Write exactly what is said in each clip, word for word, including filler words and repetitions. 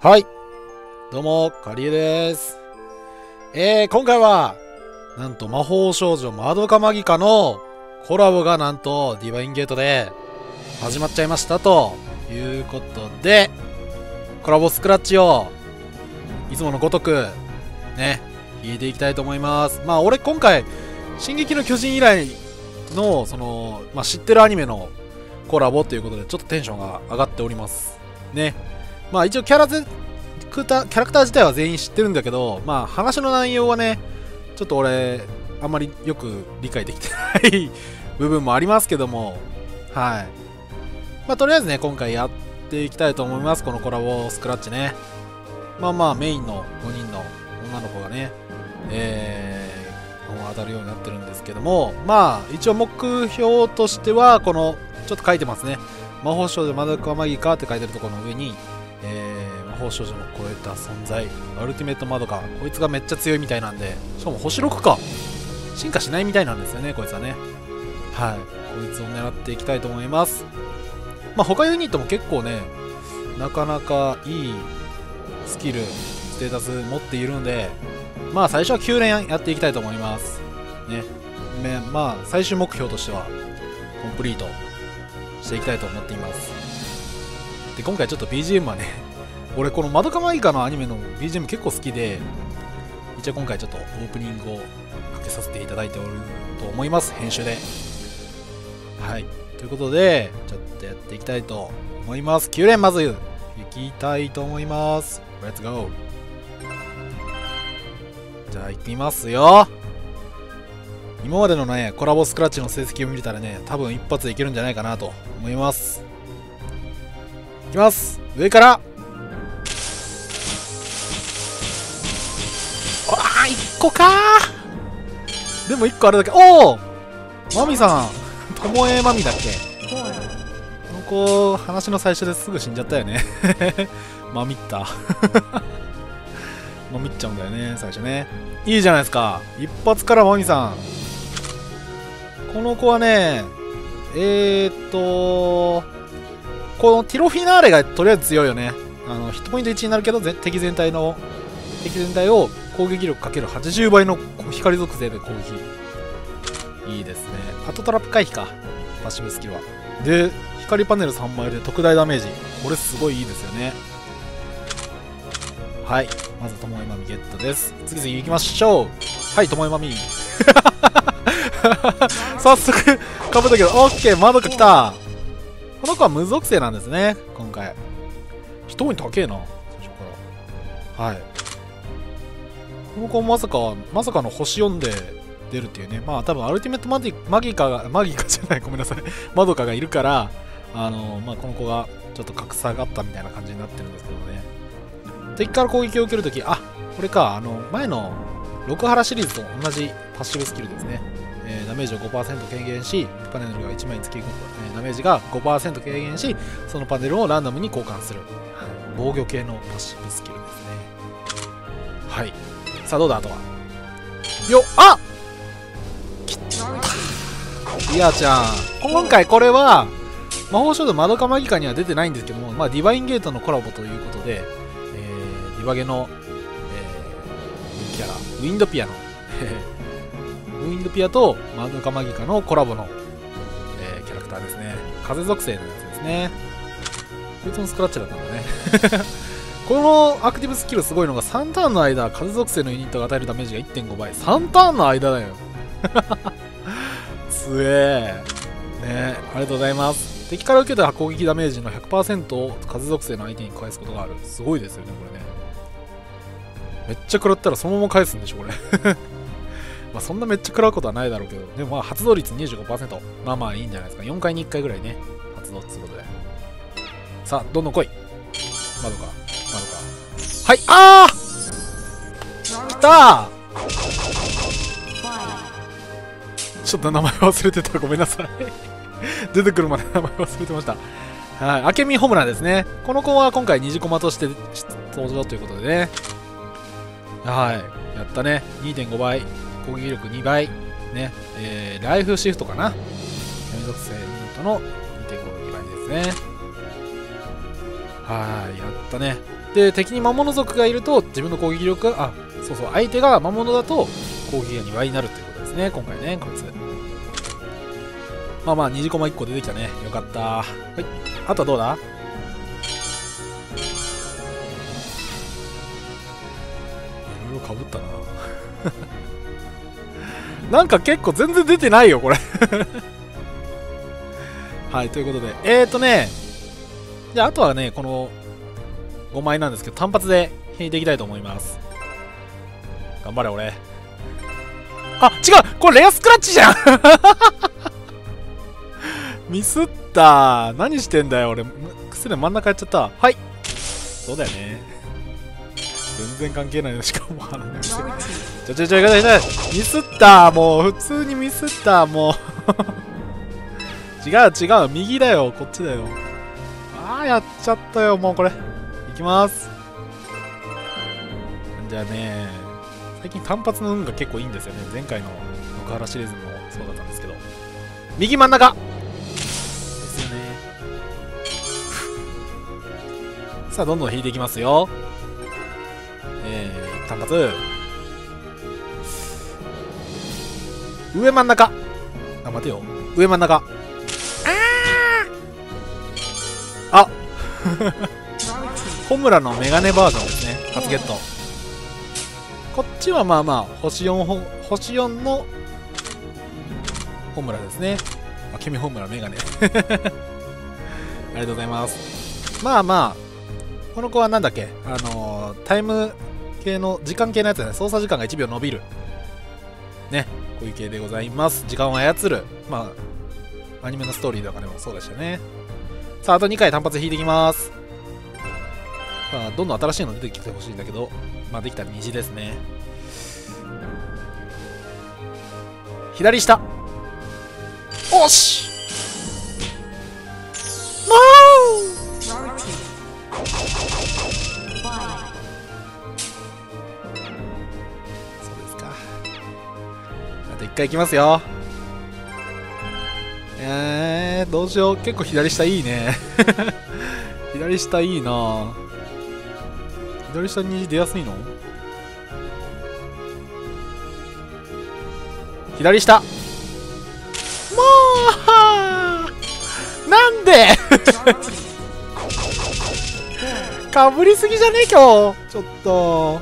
はい。どうも、カリエです。えー、今回は、なんと魔法少女マドカマギカのコラボがなんとディバインゲートで始まっちゃいましたということで、コラボスクラッチをいつものごとくね、弾いていきたいと思います。まあ俺今回、進撃の巨人以来の、その、まあ知ってるアニメのコラボということでちょっとテンションが上がっております。ね。まあ一応キャラゼクタキャラクター自体は全員知ってるんだけど、まあ話の内容はね、ちょっと俺、あんまりよく理解できてない部分もありますけども、はい。まあとりあえずね、今回やっていきたいと思います。このコラボスクラッチね。まあまあメインのごにんの女の子がね、えー、当たるようになってるんですけども、まあ一応目標としては、この、ちょっと書いてますね。魔法少女マドカマギカって書いてるところの上に、えー、魔法少女の超えた存在アルティメットマドカ、こいつがめっちゃ強いみたいなんで、しかも星ろくか進化しないみたいなんですよね、こいつはね。はい、こいつを狙っていきたいと思います。まあ他ユニットも結構ね、なかなかいいスキルステータス持っているんで、まあ最初はきゅう連やっていきたいと思いますね。まあ最終目標としてはコンプリートしていきたいと思っています。で、今回ちょっと ビージーエム はね、俺このマドカマギカのアニメの ビージーエム 結構好きで、一応今回ちょっとオープニングをかけさせていただいておると思います、編集で。はい、ということでちょっとやっていきたいと思います。きゅう連まずいきたいと思います。レッツゴー。じゃあ行ってみますよ。今までのねコラボスクラッチの成績を見たらね、多分一発でいけるんじゃないかなと思います。いきます。上から。ああ、いっこかー。でもいっこあれだけ。おお、マミさん、ともえマミだっけ。この子話の最初ですぐ死んじゃったよねマミったマミっちゃうんだよね最初ね。いいじゃないですか、一発からマミさん。この子はね、えーっとこのティロフィナーレがとりあえず強いよね。あのヒットポイントいちになるけど、敵全体の敵全体を攻撃力かけるはちじゅうばいの光属性で攻撃。いいですね。あとトラップ回避か、パッシブスキルは。で、光パネルさんまいで特大ダメージ、これすごいいいですよね。はい、まずともえまみゲットです。次々行きましょう。はい、ともえまみ早速かぶったけど、オッケー、マドカ来た。この子は無属性なんですね、今回。一重に高えな、最初から。はい。この子もまさか、まさかの星よんで出るっていうね。まあ多分アルティメットマギマギカが、マギカじゃない、ごめんなさい。マドカがいるから、あの、まあこの子がちょっと格差があったみたいな感じになってるんですけどね。敵から攻撃を受けるとき、あ、これか、あの、前の六原シリーズと同じパッシブスキルですね。えー、ダメージを ごパーセント 軽減し、パネルがいちまいにつき、えー、ダメージが ごパーセント 軽減し、そのパネルをランダムに交換する、はい、防御系のパッシブスキルですね。はい。さあどうだ、あとは。よっ、あっ、きったリアちゃん。今回これは魔法少女マドカマギカには出てないんですけども、まあ、ディバインゲートのコラボということで、えー、ディバゲの、えー、キャラウィンドピアのウィンドピアとマドカマギカのコラボの、えー、キャラクターですね。風属性のやつですね。こいつもスクラッチだったんだねこのアクティブスキルすごいのが、さんターンの間風属性のユニットが与えるダメージが いってんごばい。さんターンの間だよつえーね。ありがとうございます。敵から受けた攻撃ダメージの ひゃくパーセント を風属性の相手に返すことがある。すごいですよねこれね。めっちゃ食らったらそのまま返すんでしょこれまあそんなめっちゃ食らうことはないだろうけど、でもまあ発動率 にじゅうごパーセント、 まあまあいいんじゃないですか。よんかいにいっかいぐらいね、発動っていうことで。さあどんどん来い、マドカマドカ。はい、あー来たー。ちょっと名前忘れてた、ごめんなさい出てくるまで名前忘れてました。はい、アケミホムラですね。この子は今回二次コマとして登場ということでね。はい、やったね。 にてんごばい攻撃力にばいね、えー、ライフシフトかな。闇属性ユニットの にてんごばいですね。 はい、やったね。で、敵に魔物族がいると自分の攻撃力が、あ、そうそう、相手が魔物だと攻撃がにばいになるっていうことですね、今回ね、こいつ。まあまあ、虹コマいっこ出てきたね。よかった。はい。あとはどうだ？いろいろかぶったな。なんか結構全然出てないよ、これ。はい、ということで。えーとね、じゃあ、あとはね、このごまいなんですけど、単発で引いていきたいと思います。頑張れ、俺。あ、違う！これレアスクラッチじゃんミスった。何してんだよ、俺。くすね真ん中やっちゃった。はい。そうだよね。全然関係ないの、しかも、あの、ちょちょちょ、いかないいかない。ミスった。もう、普通にミスった。もう。違う違う。右だよ。こっちだよ。ああ、やっちゃったよ。もうこれ。いきます。じゃあね、最近単発の運が結構いいんですよね。前回の野原シリーズもそうだったんですけど。右真ん中ですよね。さあ、どんどん引いていきますよ。えー、単発。上真ん中。あ、待てよ。上真ん中。ああホムラのメガネバージョンですね。初ゲット。こっちはまあまあ、星よん、星よんのホムラですね。あ、君ホムラメガネ。ありがとうございます。まあまあ、この子はなんだっけ、あのー、タイム系の、時間系のやつだね。操作時間がいちびょう伸びる。ね、こういう系でございます。時間を操る。まあ、アニメのストーリーとかでもそうでしたね。さあ、あとにかい単発引いていきます。さあ、どんどん新しいの出てきてほしいんだけど、まあ、できたら虹ですね。左下。おしもうそうですか。あといっかいいきますよ。えー、どうしよう。結構左下いいね。左下いいな。左下に出やすいの？左下。もうなんでかぶりすぎじゃねえ今日。ちょっと。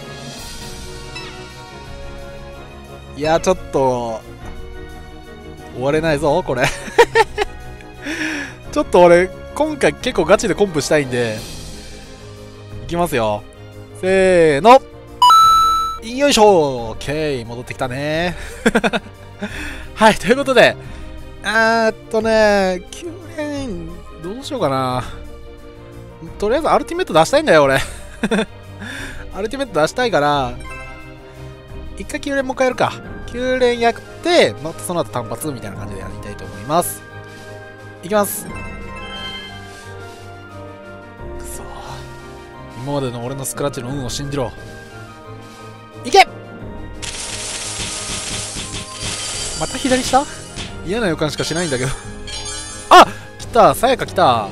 いや、ちょっと。終われないぞ、これ。ちょっと俺、今回結構ガチでコンプしたいんで、いきますよ。せーの。よいしょ。オッケー、戻ってきたね。はい、ということで、あーっとね、きゅう連、どうしようかな。とりあえずアルティメット出したいんだよ、俺。アルティメット出したいから、一回きゅう連もう一回やるか。きゅう連やって、またその後単発みたいな感じでやりたいと思います。いきます。くそ。今までの俺のスクラッチの運を信じろ。いけ！また左下？嫌な予感しかしないんだけど。あ！来た！さやか来た！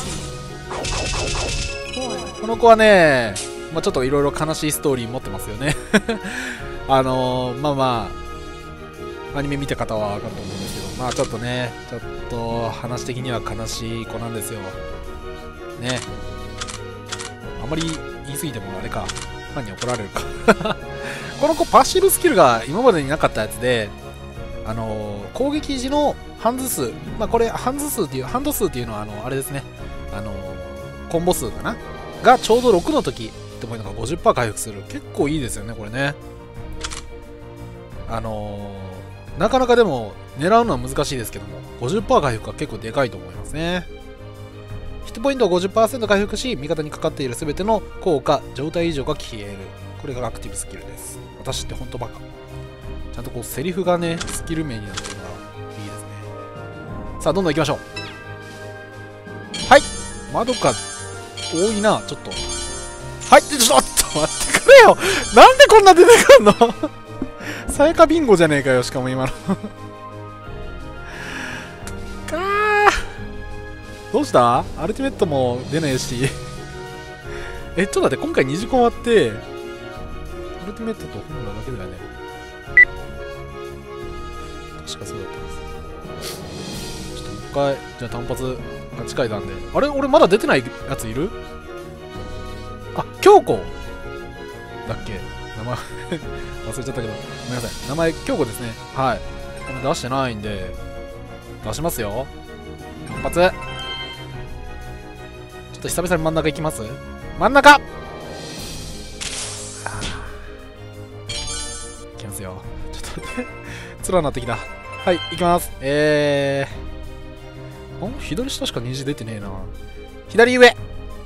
この子はね、まあ、ちょっといろいろ悲しいストーリー持ってますよね。あのー、まあまあ、アニメ見た方はわかると思うんですけど、まあちょっとね、ちょっと話的には悲しい子なんですよ。ね。あまり言い過ぎてもあれか、ファンに怒られるか。この子パッシブスキルが今までになかったやつで、あのー、攻撃時のハンズ数、まあこれハンズ数っていう、ハンド数っていうのはあの、あれですね、あのー、コンボ数かながちょうどろくの時、ヒットポイントが ごじゅっパーセント 回復する。結構いいですよね、これね。あのー、なかなかでも狙うのは難しいですけども ごじゅっパーセント 回復が結構でかいと思いますね。ヒットポイントを ごじゅっパーセント 回復し味方にかかっている全ての効果状態異常が消える。これがアクティブスキルです。私ってほんとバカ。ちゃんとこうセリフがねスキル名になってるのがいいですね。さあどんどんいきましょう。はい、まどか多いな。ちょっとはい、ちょっと待ってくれよ。なんでこんな出てくんの。さやかビンゴじゃねえかよ、しかも今の。かー。どうした？アルティメットも出ないし。 え、ちょっと待って、今回にじコマって、アルティメットと本来だけだよね。確かそうだったんです。ちょっともう一回、じゃあ単発はちかいなんで。あれ俺まだ出てないやついる？あ、京子だっけ名前忘れちゃったけど。ごめんなさい。名前、京子ですね。はい。出してないんで、出しますよ。単発。ちょっと久々に真ん中行きます？真ん中！いきますよ。ちょっと待って。辛になってきた。はい、行きます。えー。ん？左下しか虹出てねえな。左上！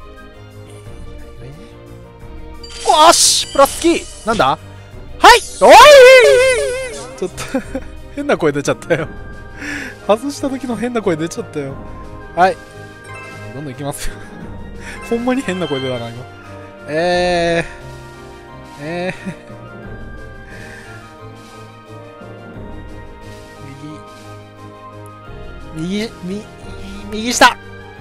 おーしプラスキーなんだ？はいおいちょっと変な声出ちゃったよ。外した時の変な声出ちゃったよ。はい。どんどん行きますよ。ほんまに変な声出たな、今。えー。えー。右。右、右、右下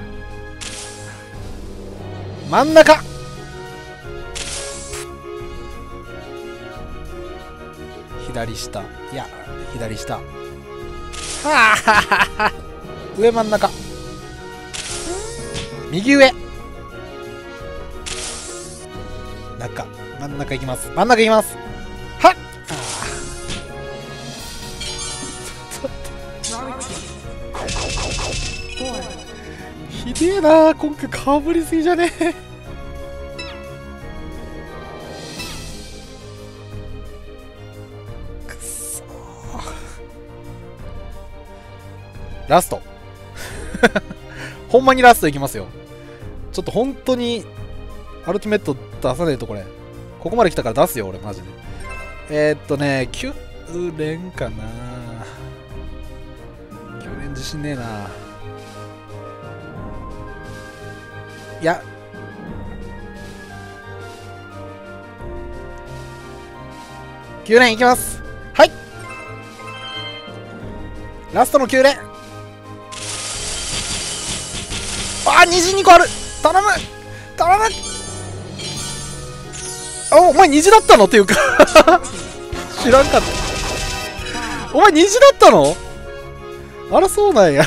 真ん中左下。いや、左下。はあははは上真ん中。右上。中。真ん中行きます。真ん中行きます。はっひでえな今回かぶりすぎじゃねえ。くそラストほんまにラストいきますよ。ちょっと本当にアルティメット出さねえとこれここまで来たから出すよ俺マジで。えー、っとねきゅう連かな。きゅう連自信ねえな。いやきゅう連いきます。はいラストのきゅう連。あー虹にこある。頼む頼む。あお前虹だったのっていうか知らんかった。お前虹だったの？あらそうなんや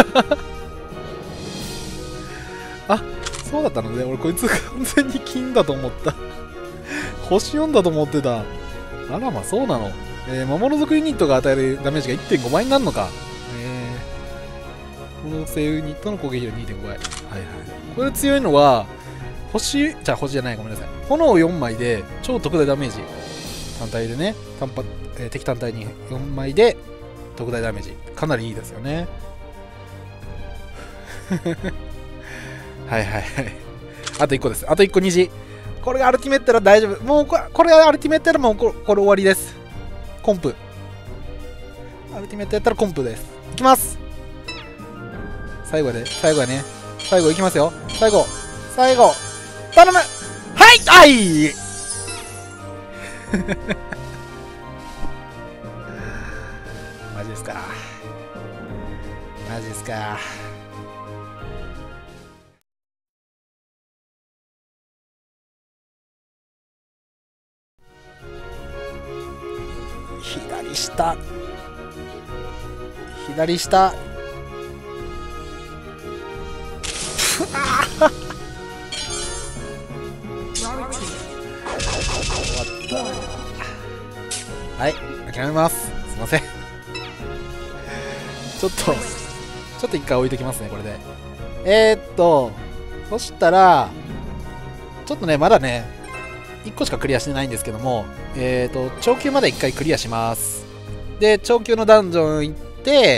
あそうだったのね。俺こいつ完全に金だと思った星よんだと思ってた。あらまあそうなの。えー、魔物族ユニットが与えるダメージが いってんご 倍になるのか。えー、この性ユニットの攻撃力 にてんご 倍。はいはい。これ強いのは星じゃあ星じゃないごめんなさい。炎よんまいで超特大ダメージ。単体でね単発、えー、敵単体によんまいで特大ダメージかなりいいですよねはいはいはい。あといっこです。あといっこ虹。これがアルティメットら大丈夫。もうこれ、これアルティメットらもうこれ、これ終わりです。コンプ。アルティメットやったらコンプです。いきます。最後で、最後やね。最後いきますよ。最後。最後。頼む。はいはいマジですか。マジですか。左下左下はい諦めます。すいませんちょっとちょっと一回置いときますねこれで。えー、っとそしたらちょっとねまだねいっこしかクリアしてないんですけども、えーと、長級までいっかいクリアします。で、長級のダンジョン行って、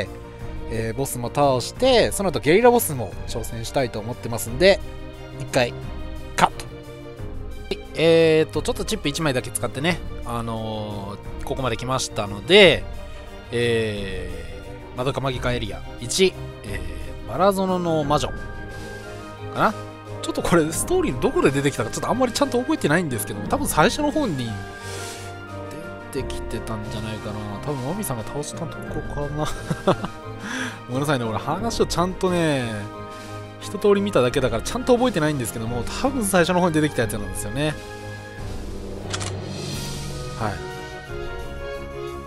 えー、ボスも倒して、その後ゲリラボスも挑戦したいと思ってますんで、いっかい、カット。えーと、ちょっとチップいちまいだけ使ってね、あのー、ここまで来ましたので、えー、マドカマギカエリアいち、えー、マラゾノの魔女、かな。ちょっとこれストーリーどこで出てきたかちょっとあんまりちゃんと覚えてないんですけども、多分最初の方に出てきてたんじゃないかな。多分マミさんが倒したとこかなごめんなさいね、俺話をちゃんとね一一通り見ただけだからちゃんと覚えてないんですけども、多分最初の方に出てきたやつなんですよね。はい。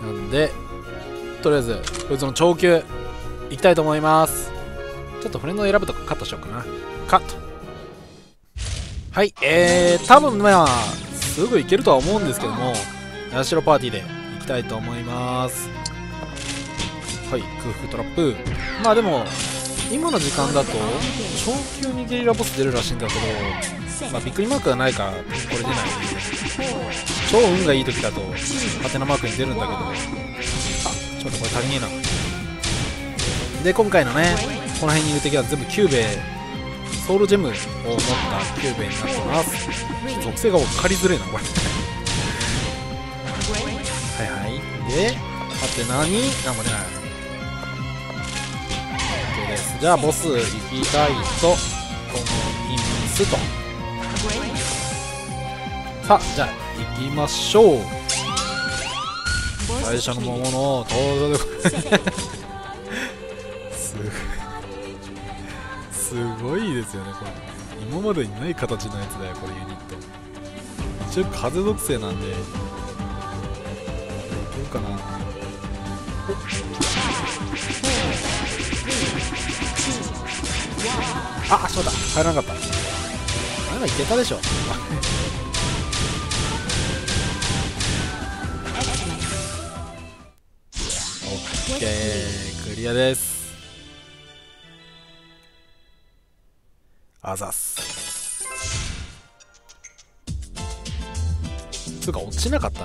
なんでとりあえずこいつの長球いきたいと思います。ちょっとフレンドを選ぶとかカットしようかな。カット。はい、えー、多分まあすぐいけるとは思うんですけども、ヤシロパーティーでいきたいと思います。はい、空腹トラップ。まあでも今の時間だと長球にゲリラボス出るらしいんだけど、まあびっくりマークがないからこれ出ない。超運がいい時だとハテナマークに出るんだけど、あ、ちょっとこれ足りねえな。で今回のねこの辺にいる敵は全部キューベソウルジェムを持ったキューベになってます。属性が分かりづれえなこれはいはい。でハテナに何も出ない。 OK です。じゃあボス行きたいと思いますと。さあじゃあ行きましょう。最初の桃の登場ですすごいですよねこれ。今までにない形のやつだよこれユニット。一応風属性なんでいけるかな。あ、しまった、入らなかった。あれいけたでしょオッケー、クリアです。あざっす。つうか落ちなかったな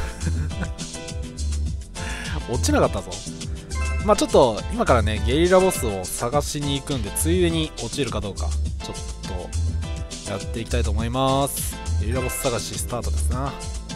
落ちなかったぞ。まあちょっと今からねゲリラボスを探しに行くんで、ついでに落ちるかどうかちょっとやっていきたいと思います。ゲリラボス探しスタートですな。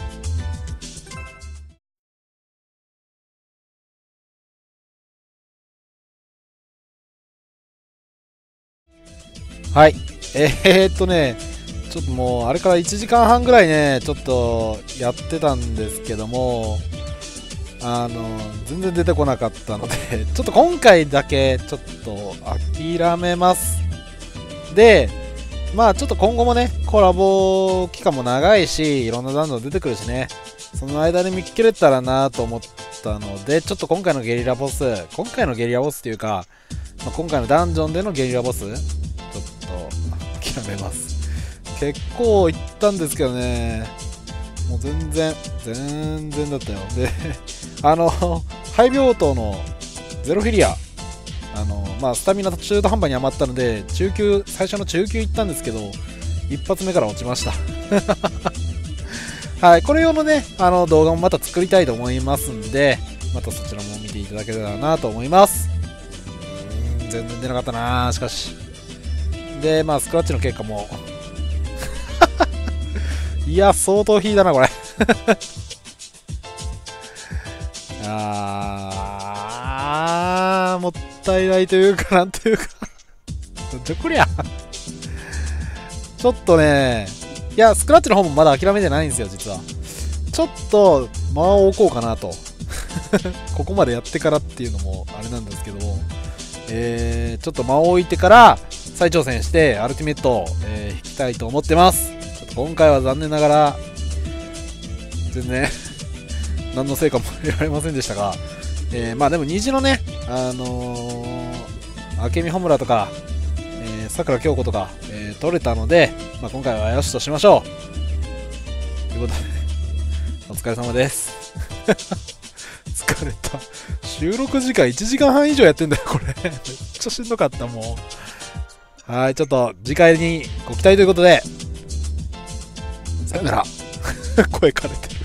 はい、えー、っとねちょっともうあれからいちじかんはんぐらいねちょっとやってたんですけども、あの全然出てこなかったのでちょっと今回だけちょっと諦めます。でまあちょっと今後もねコラボ期間も長いし、いろんなダンジョン出てくるしね、その間に見切れたらなと思ったので、ちょっと今回のゲリラボス今回のゲリラボスっていうか、まあ、今回のダンジョンでのゲリラボスちょっと諦めます。結構いったんですけどね、もう全然全然だったよ。であのハイ病棟のゼロフィリア、あのまあスタミナ中途半端に余ったので中級、最初の中級行ったんですけど一発目から落ちましたはい、これ用のねあの動画もまた作りたいと思いますんで、またそちらも見ていただけたらなと思います。うーん、全然出なかったな。しかしでまあスクラッチの結果もいや相当引いたなこれあーもったいないというかなんというかなんじゃこりゃちょっとね、いやスクラッチの方もまだ諦めてないんですよ実は。ちょっと間を置こうかなとここまでやってからっていうのもあれなんですけども、えー、ちょっと間を置いてから再挑戦してアルティメットを、えー、引きたいと思ってます。ちょっと今回は残念ながら全然何の成果も得られませんでしたが、えー、まあでも虹のね、あのー、明美穂村とか、えー、さくら京子とか、えー、取れたので、まあ、今回はよしとしましょうということでお疲れ様です疲れた。収録時間いちじかんはん以上やってんだよこれめっちゃしんどかったもう。はい、ちょっと次回にご期待ということでさよなら声枯れてる